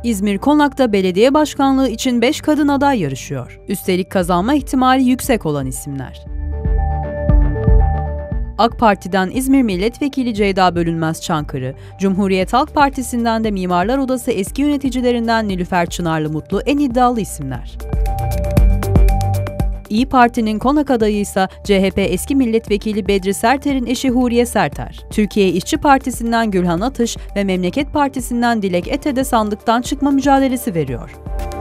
İzmir Konak'ta belediye başkanlığı için 5 kadın aday yarışıyor. Üstelik kazanma ihtimali yüksek olan isimler. AK Parti'den İzmir Milletvekili Ceyda Bölünmez Çankırı, Cumhuriyet Halk Partisi'nden de Mimarlar Odası eski yöneticilerinden Nilüfer Çınarlı Mutlu en iddialı isimler. İyi Parti'nin Konak adayı ise CHP eski milletvekili Bedri Serter'in eşi Huriye Serter. Türkiye İşçi Partisi'nden Gülhan Atış ve Memleket Partisi'nden Dilek Ete de sandıktan çıkma mücadelesi veriyor.